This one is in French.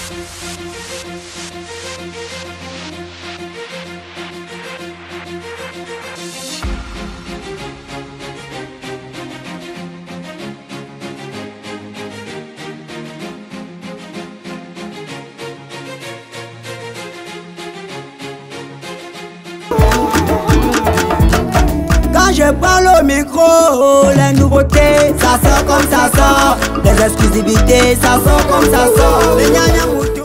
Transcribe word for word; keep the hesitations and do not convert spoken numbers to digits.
Quand je parle au micro, les nouveautés, ça sort comme ça sort. Les exclusivités, ça sort comme ça sort.